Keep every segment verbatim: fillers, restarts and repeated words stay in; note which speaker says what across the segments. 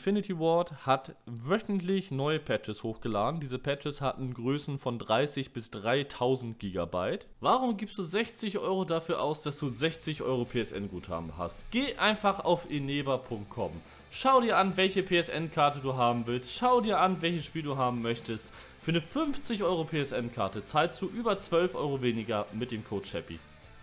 Speaker 1: Infinity Ward hat wöchentlich neue Patches hochgeladen. Diese Patches hatten Größen von dreißig bis dreitausend Gigabyte. Warum gibst du sechzig Euro dafür aus, dass du sechzig Euro P S N-Guthaben hast? Geh einfach auf eneba punkt com. Schau dir an, welche P S N-Karte du haben willst. Schau dir an, welches Spiel du haben möchtest. Für eine fünfzig Euro P S N-Karte zahlst du über zwölf Euro weniger mit dem Code Chappy.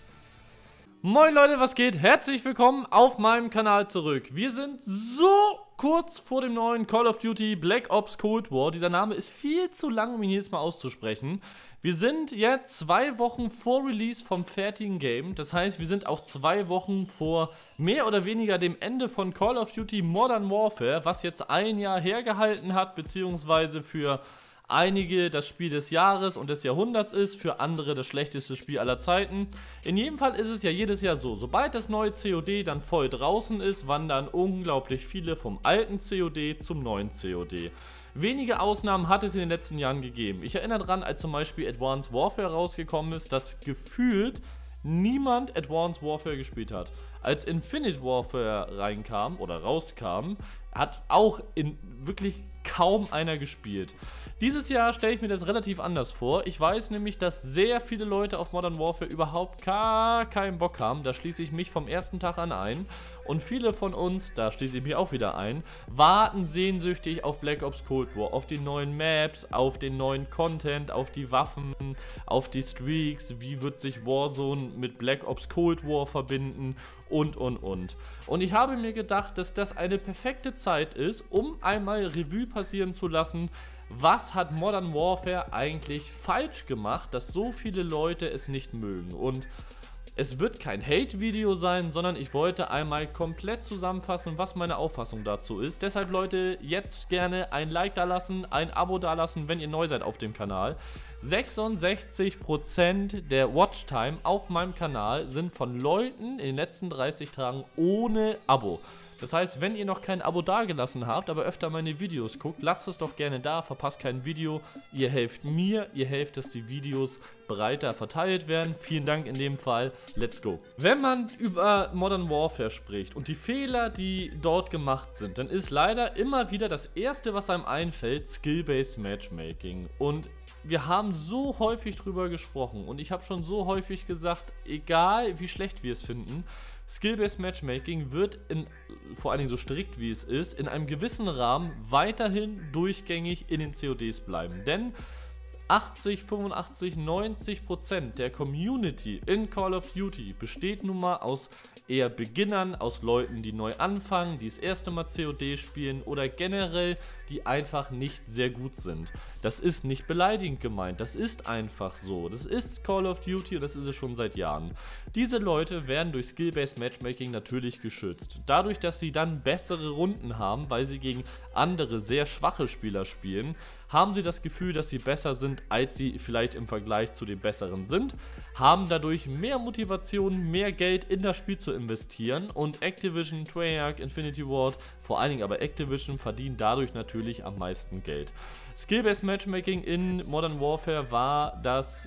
Speaker 1: Moin Leute, was geht? Herzlich willkommen auf meinem Kanal zurück. Wir sind so kurz vor dem neuen Call of Duty Black Ops Cold War. Dieser Name ist viel zu lang, um ihn jedes Mal auszusprechen. Wir sind jetzt zwei Wochen vor Release vom fertigen Game. Das heißt, wir sind auch zwei Wochen vor mehr oder weniger dem Ende von Call of Duty Modern Warfare, was jetzt ein Jahr hergehalten hat, beziehungsweise für einige das Spiel des Jahres und des Jahrhunderts ist, für andere das schlechteste Spiel aller Zeiten. In jedem Fall ist es ja jedes Jahr so, sobald das neue C O D dann voll draußen ist, wandern unglaublich viele vom alten C O D zum neuen C O D. Wenige Ausnahmen hat es in den letzten Jahren gegeben. Ich erinnere daran, als zum Beispiel Advanced Warfare rausgekommen ist, dass gefühlt niemand Advanced Warfare gespielt hat. Als Infinite Warfare reinkam oder rauskam, hat auch in wirklich kaum einer gespielt. Dieses Jahr stelle ich mir das relativ anders vor. Ich weiß nämlich, dass sehr viele Leute auf Modern Warfare überhaupt gar keinen Bock haben. Da schließe ich mich vom ersten Tag an ein. Und viele von uns, da schließe ich mich auch wieder ein, warten sehnsüchtig auf Black Ops Cold War, auf die neuen Maps, auf den neuen Content, auf die Waffen, auf die Streaks, wie wird sich Warzone mit Black Ops Cold War verbinden und und und. Und ich habe mir gedacht, dass das eine perfekte Zeit ist, um einmal Revue passieren zu lassen, was hat Modern Warfare eigentlich falsch gemacht, dass so viele Leute es nicht mögen. Und es wird kein Hate-Video sein, sondern ich wollte einmal komplett zusammenfassen, was meine Auffassung dazu ist. Deshalb, Leute, jetzt gerne ein Like da lassen, ein Abo da lassen, wenn ihr neu seid auf dem Kanal. sechsundsechzig Prozent der Watchtime auf meinem Kanal sind von Leuten in den letzten dreißig Tagen ohne Abo. Das heißt, wenn ihr noch kein Abo dagelassen habt, aber öfter meine Videos guckt, lasst es doch gerne da, verpasst kein Video. Ihr helft mir, ihr helft, dass die Videos breiter verteilt werden. Vielen Dank in dem Fall. Let's go. Wenn man über Modern Warfare spricht und die Fehler, die dort gemacht sind, dann ist leider immer wieder das Erste, was einem einfällt, Skill-Based Matchmaking. Und wir haben so häufig drüber gesprochen und ich habe schon so häufig gesagt, egal wie schlecht wir es finden, Skill-Based Matchmaking wird, in, vor allen Dingen so strikt wie es ist, in einem gewissen Rahmen weiterhin durchgängig in den C O Ds bleiben. Denn achtzig, fünfundachtzig, neunzig Prozent der Community in Call of Duty besteht nun mal aus eher Beginnern, aus Leuten, die neu anfangen, die das erste Mal C O D spielen oder generell, die einfach nicht sehr gut sind. Das ist nicht beleidigend gemeint, das ist einfach so. Das ist Call of Duty und das ist es schon seit Jahren. Diese Leute werden durch Skill-Based Matchmaking natürlich geschützt. Dadurch, dass sie dann bessere Runden haben, weil sie gegen andere sehr schwache Spieler spielen, haben sie das Gefühl, dass sie besser sind, als sie vielleicht im Vergleich zu den Besseren sind, haben dadurch mehr Motivation, mehr Geld in das Spiel zu investieren und Activision, Treyarch, Infinity Ward, vor allen Dingen aber Activision, verdienen dadurch natürlich am meisten Geld. Skill-Based Matchmaking in Modern Warfare war das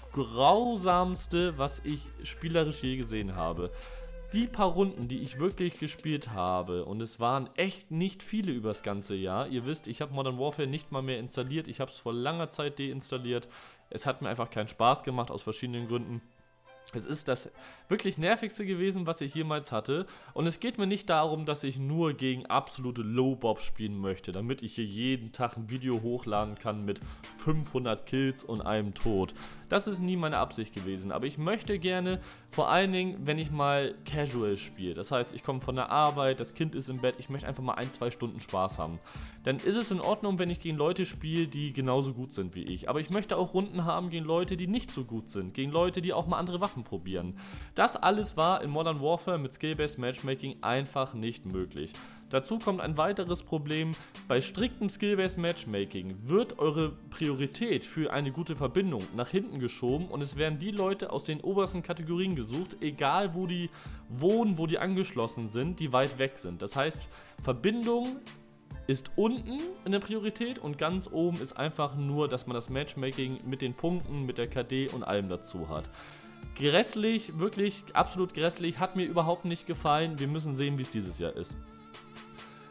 Speaker 1: grausamste, was ich spielerisch je gesehen habe. Die paar Runden, die ich wirklich gespielt habe, und es waren echt nicht viele übers ganze Jahr. Ihr wisst, ich habe Modern Warfare nicht mal mehr installiert, ich habe es vor langer Zeit deinstalliert. Es hat mir einfach keinen Spaß gemacht, aus verschiedenen Gründen. Es ist das wirklich nervigste gewesen, was ich jemals hatte. Und es geht mir nicht darum, dass ich nur gegen absolute Low-Bob spielen möchte, damit ich hier jeden Tag ein Video hochladen kann mit fünfhundert Kills und einem Tod. Das ist nie meine Absicht gewesen. Aber ich möchte gerne, vor allen Dingen, wenn ich mal casual spiele. Das heißt, ich komme von der Arbeit, das Kind ist im Bett, ich möchte einfach mal ein, zwei Stunden Spaß haben. Dann ist es in Ordnung, wenn ich gegen Leute spiele, die genauso gut sind wie ich. Aber ich möchte auch Runden haben gegen Leute, die nicht so gut sind. Gegen Leute, die auch mal andere Waffen probieren. Das alles war in Modern Warfare mit Skill-Based Matchmaking einfach nicht möglich. Dazu kommt ein weiteres Problem: Bei striktem Skill-Based Matchmaking wird eure Priorität für eine gute Verbindung nach hinten geschoben und es werden die Leute aus den obersten Kategorien gesucht, egal wo die wohnen, wo die angeschlossen sind, die weit weg sind. Das heißt, Verbindung ist unten in der Priorität und ganz oben ist einfach nur, dass man das Matchmaking mit den Punkten, mit der K D und allem dazu hat. Grässlich, wirklich absolut grässlich, hat mir überhaupt nicht gefallen. Wir müssen sehen, wie es dieses Jahr ist.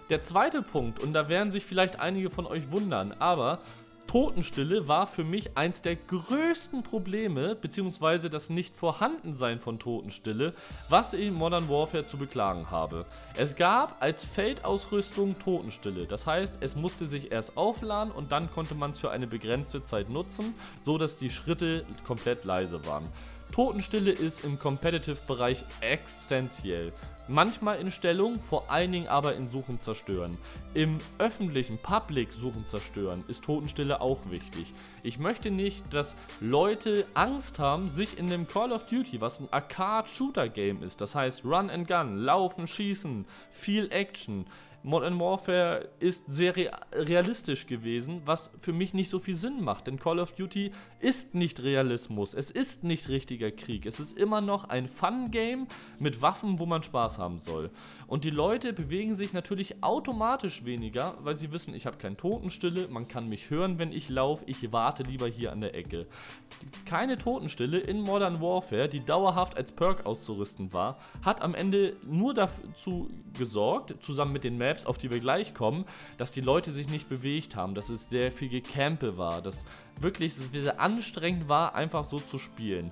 Speaker 1: Der zweite Punkt, und da werden sich vielleicht einige von euch wundern, aber Totenstille war für mich eins der größten Probleme, beziehungsweise das Nicht-Vorhandensein von Totenstille, was ich in Modern Warfare zu beklagen habe. Es gab als Feldausrüstung Totenstille, das heißt, es musste sich erst aufladen und dann konnte man es für eine begrenzte Zeit nutzen, so dass die Schritte komplett leise waren. Totenstille ist im Competitive-Bereich essentiell. Manchmal in Stellung, vor allen Dingen aber in Suchen Zerstören. Im öffentlichen Public Suchen Zerstören ist Totenstille auch wichtig. Ich möchte nicht, dass Leute Angst haben, sich in dem Call of Duty, was ein Arcade-Shooter-Game ist, das heißt Run and Gun, Laufen, Schießen, viel Action. Modern Warfare ist sehr rea- realistisch gewesen, was für mich nicht so viel Sinn macht, denn Call of Duty ist nicht Realismus, es ist nicht richtiger Krieg, es ist immer noch ein Fun-Game mit Waffen, wo man Spaß haben soll. Und die Leute bewegen sich natürlich automatisch weniger, weil sie wissen, ich habe keine Totenstille, man kann mich hören, wenn ich laufe, ich warte lieber hier an der Ecke. Keine Totenstille in Modern Warfare, die dauerhaft als Perk auszurüsten war, hat am Ende nur dazu gesorgt, zusammen mit den Maps, auf die wir gleich kommen, dass die Leute sich nicht bewegt haben, dass es sehr viel Gecampe war, dass wirklich es sehr anstrengend war, einfach so zu spielen.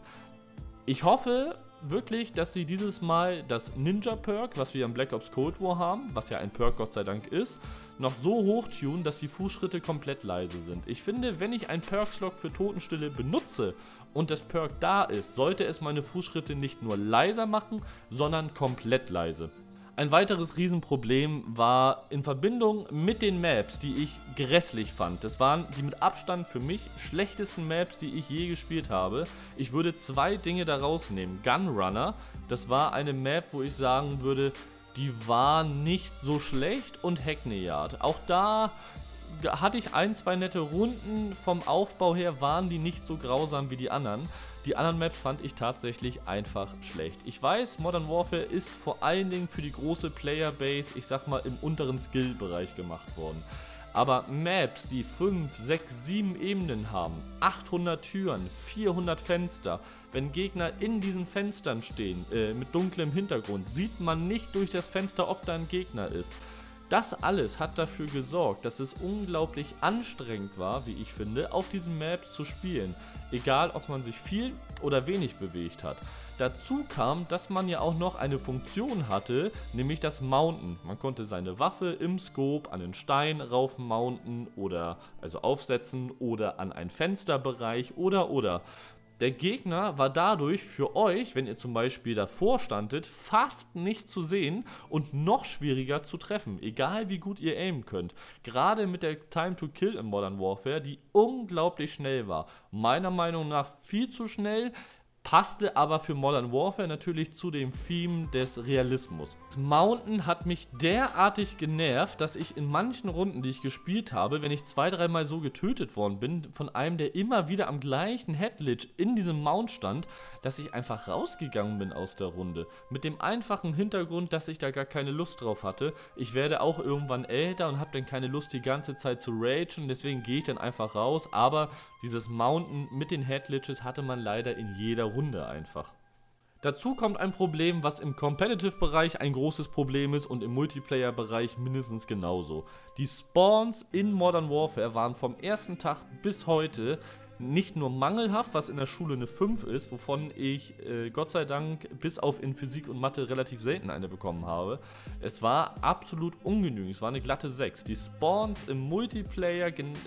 Speaker 1: Ich hoffe wirklich, dass sie dieses Mal das Ninja-Perk, was wir im Black Ops Cold War haben, was ja ein Perk Gott sei Dank ist, noch so hoch tunen, dass die Fußschritte komplett leise sind. Ich finde, wenn ich ein Perk-Slot für Totenstille benutze und das Perk da ist, sollte es meine Fußschritte nicht nur leiser machen, sondern komplett leise. Ein weiteres Riesenproblem war in Verbindung mit den Maps, die ich grässlich fand. Das waren die mit Abstand für mich schlechtesten Maps, die ich je gespielt habe. Ich würde zwei Dinge daraus nehmen. Gunrunner, das war eine Map, wo ich sagen würde, die war nicht so schlecht, und Hackney Yard. Auch da hatte ich ein, zwei nette Runden, vom Aufbau her waren die nicht so grausam wie die anderen. Die anderen Maps fand ich tatsächlich einfach schlecht. Ich weiß, Modern Warfare ist vor allen Dingen für die große Playerbase, ich sag mal, im unteren Skill-Bereich gemacht worden. Aber Maps, die fünf, sechs, sieben Ebenen haben, achthundert Türen, vierhundert Fenster, wenn Gegner in diesen Fenstern stehen, äh, mit dunklem Hintergrund, sieht man nicht durch das Fenster, ob da ein Gegner ist. Das alles hat dafür gesorgt, dass es unglaublich anstrengend war, wie ich finde, auf diesen Maps zu spielen. Egal, ob man sich viel oder wenig bewegt hat. Dazu kam, dass man ja auch noch eine Funktion hatte, nämlich das Mounten. Man konnte seine Waffe im Scope an einen Stein rauf mounten oder also aufsetzen oder an einen Fensterbereich oder oder. Der Gegner war dadurch für euch, wenn ihr zum Beispiel davor standet, fast nicht zu sehen und noch schwieriger zu treffen, egal wie gut ihr aimen könnt. Gerade mit der Time to Kill im Modern Warfare, die unglaublich schnell war. Meiner Meinung nach viel zu schnell, passte aber für Modern Warfare natürlich zu dem Theme des Realismus. Das Mountain hat mich derartig genervt, dass ich in manchen Runden, die ich gespielt habe, wenn ich zwei, dreimal so getötet worden bin, von einem, der immer wieder am gleichen Headledge in diesem Mount stand, dass ich einfach rausgegangen bin aus der Runde. Mit dem einfachen Hintergrund, dass ich da gar keine Lust drauf hatte. Ich werde auch irgendwann älter und habe dann keine Lust, die ganze Zeit zu ragen, deswegen gehe ich dann einfach raus, aber dieses Mountain mit den Headledges hatte man leider in jeder Runde einfach. Dazu kommt ein Problem, was im Competitive-Bereich ein großes Problem ist und im Multiplayer-Bereich mindestens genauso. Die Spawns in Modern Warfare waren vom ersten Tag bis heute nicht nur mangelhaft, was in der Schule eine fünf ist, wovon ich äh, Gott sei Dank bis auf in Physik und Mathe relativ selten eine bekommen habe. Es war absolut ungenügend, es war eine glatte sechs. Die Spawns im Multiplayer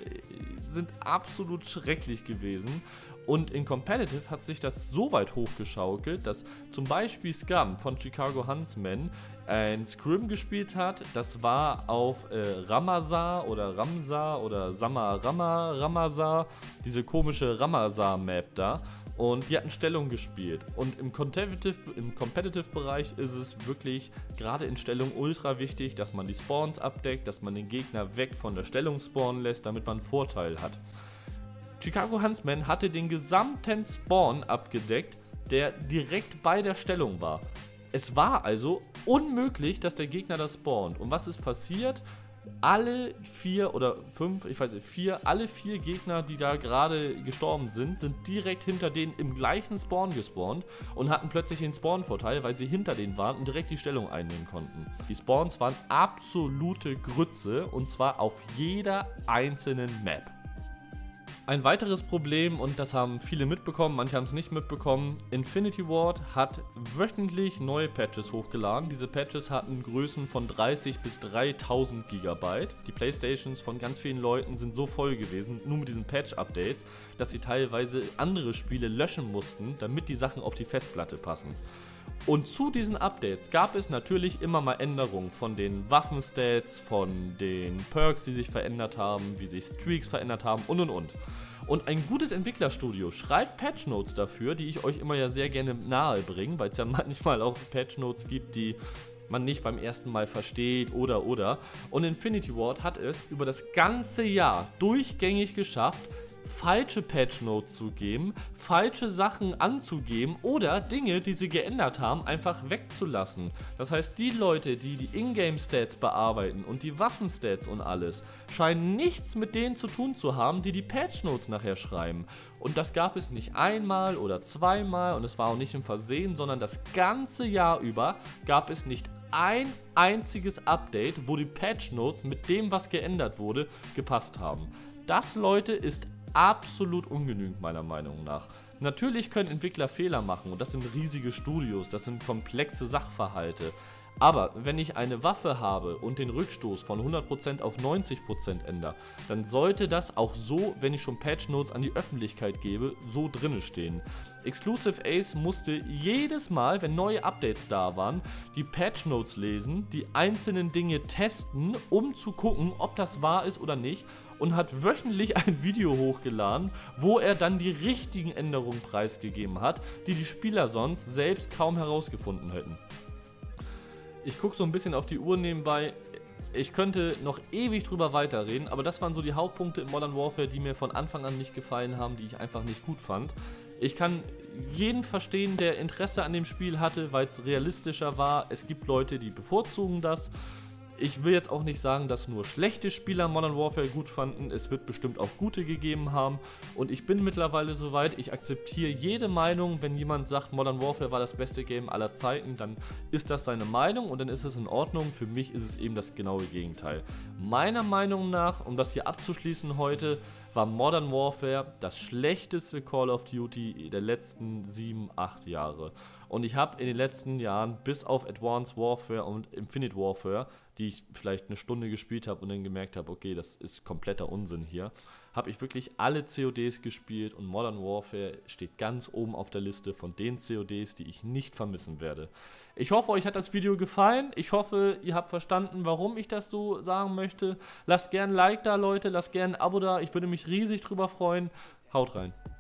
Speaker 1: sind absolut schrecklich gewesen. Und in Competitive hat sich das so weit hochgeschaukelt, dass zum Beispiel Scum von Chicago Huntsmen ein Scrim gespielt hat. Das war auf äh, Ramazar oder Ramsar oder Samarama Ramazar, diese komische Ramazar-Map da. Und die hatten Stellung gespielt. Und im Competitive, im Competitive-Bereich ist es wirklich gerade in Stellung ultra wichtig, dass man die Spawns abdeckt, dass man den Gegner weg von der Stellung spawnen lässt, damit man einen Vorteil hat. Chicago Huntsmen hatte den gesamten Spawn abgedeckt, der direkt bei der Stellung war. Es war also unmöglich, dass der Gegner das spawnt. Und was ist passiert? alle vier oder fünf, ich weiß nicht, vier, alle vier Gegner, die da gerade gestorben sind, sind direkt hinter denen im gleichen Spawn gespawnt und hatten plötzlich den Spawn-Vorteil, weil sie hinter denen waren und direkt die Stellung einnehmen konnten. Die Spawns waren absolute Grütze und zwar auf jeder einzelnen Map. Ein weiteres Problem, und das haben viele mitbekommen, manche haben es nicht mitbekommen, Infinity Ward hat wöchentlich neue Patches hochgeladen. Diese Patches hatten Größen von dreißig bis dreitausend Gigabyte. Die Playstations von ganz vielen Leuten sind so voll gewesen, nur mit diesen Patch-Updates, dass sie teilweise andere Spiele löschen mussten, damit die Sachen auf die Festplatte passen. Und zu diesen Updates gab es natürlich immer mal Änderungen von den Waffenstats, von den Perks, die sich verändert haben, wie sich Streaks verändert haben und und und. Und ein gutes Entwicklerstudio schreibt Patchnotes dafür, die ich euch immer ja sehr gerne nahe bringe, weil es ja manchmal auch Patchnotes gibt, die man nicht beim ersten Mal versteht oder oder. Und Infinity Ward hat es über das ganze Jahr durchgängig geschafft, falsche Patchnotes zu geben, falsche Sachen anzugeben oder Dinge, die sie geändert haben, einfach wegzulassen. Das heißt, die Leute, die die Ingame-Stats bearbeiten und die Waffenstats und alles, scheinen nichts mit denen zu tun zu haben, die die Patchnotes nachher schreiben. Und das gab es nicht einmal oder zweimal und es war auch nicht im Versehen, sondern das ganze Jahr über gab es nicht ein einziges Update, wo die Patchnotes mit dem, was geändert wurde, gepasst haben. Das, Leute, ist absolut ungenügend meiner Meinung nach. Natürlich können Entwickler Fehler machen und das sind riesige Studios, das sind komplexe Sachverhalte. Aber wenn ich eine Waffe habe und den Rückstoß von hundert Prozent auf neunzig Prozent ändere, dann sollte das auch so, wenn ich schon Patchnotes an die Öffentlichkeit gebe, so drinne stehen. Exclusive Ace musste jedes Mal, wenn neue Updates da waren, die Patchnotes lesen, die einzelnen Dinge testen, um zu gucken, ob das wahr ist oder nicht, und hat wöchentlich ein Video hochgeladen, wo er dann die richtigen Änderungen preisgegeben hat, die die Spieler sonst selbst kaum herausgefunden hätten. Ich gucke so ein bisschen auf die Uhr nebenbei. Ich könnte noch ewig drüber weiterreden, aber das waren so die Hauptpunkte in Modern Warfare, die mir von Anfang an nicht gefallen haben, die ich einfach nicht gut fand. Ich kann jeden verstehen, der Interesse an dem Spiel hatte, weil es realistischer war. Es gibt Leute, die bevorzugen das. Ich will jetzt auch nicht sagen, dass nur schlechte Spieler Modern Warfare gut fanden. Es wird bestimmt auch gute gegeben haben. Und ich bin mittlerweile soweit, ich akzeptiere jede Meinung. Wenn jemand sagt, Modern Warfare war das beste Game aller Zeiten, dann ist das seine Meinung und dann ist es in Ordnung. Für mich ist es eben das genaue Gegenteil. Meiner Meinung nach, um das hier abzuschließen heute, war Modern Warfare das schlechteste Call of Duty der letzten sieben, acht Jahre. Und ich habe in den letzten Jahren bis auf Advanced Warfare und Infinite Warfare, die ich vielleicht eine Stunde gespielt habe und dann gemerkt habe, okay, das ist kompletter Unsinn hier, habe ich wirklich alle C O Ds gespielt und Modern Warfare steht ganz oben auf der Liste von den C O Ds, die ich nicht vermissen werde. Ich hoffe, euch hat das Video gefallen. Ich hoffe, ihr habt verstanden, warum ich das so sagen möchte. Lasst gerne ein Like da, Leute. Lasst gerne ein Abo da. Ich würde mich riesig drüber freuen. Haut rein.